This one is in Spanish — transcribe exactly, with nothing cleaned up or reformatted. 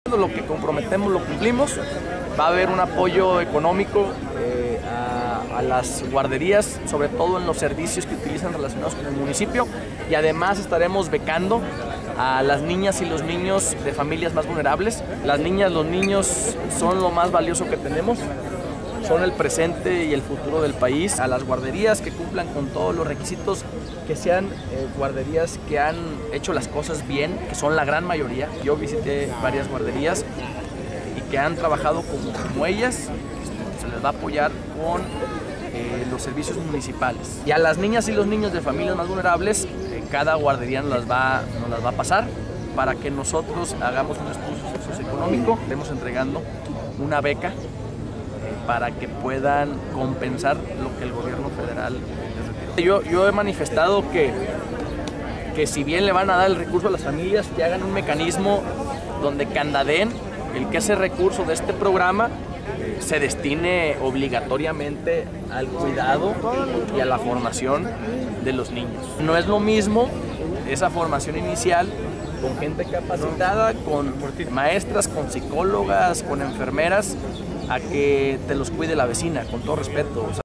Lo que comprometemos lo cumplimos. Va a haber un apoyo económico eh, a, a las guarderías, sobre todo en los servicios que utilizan relacionados con el municipio, y además estaremos becando a las niñas y los niños de familias más vulnerables. Las niñas, los niños son lo más valioso que tenemos, son el presente y el futuro del país. A las guarderías que cumplan con todos los requisitos, que sean eh, guarderías que han hecho las cosas bien, que son la gran mayoría. Yo visité varias guarderías y que han trabajado como, como ellas. Se les va a apoyar con eh, los servicios municipales. Y a las niñas y los niños de familias más vulnerables, eh, cada guardería nos las, va, nos las va a pasar para que nosotros hagamos un estudio socioeconómico. Estamos entregando una beca para que puedan compensar lo que el gobierno federal les retiró. Yo, yo he manifestado que, que si bien le van a dar el recurso a las familias, que hagan un mecanismo donde candadeen el que ese recurso de este programa eh, se destine obligatoriamente al cuidado y a la formación de los niños. No es lo mismo esa formación inicial con gente capacitada, con maestras, con psicólogas, con enfermeras, a que te los cuide la vecina, con todo respeto. O sea,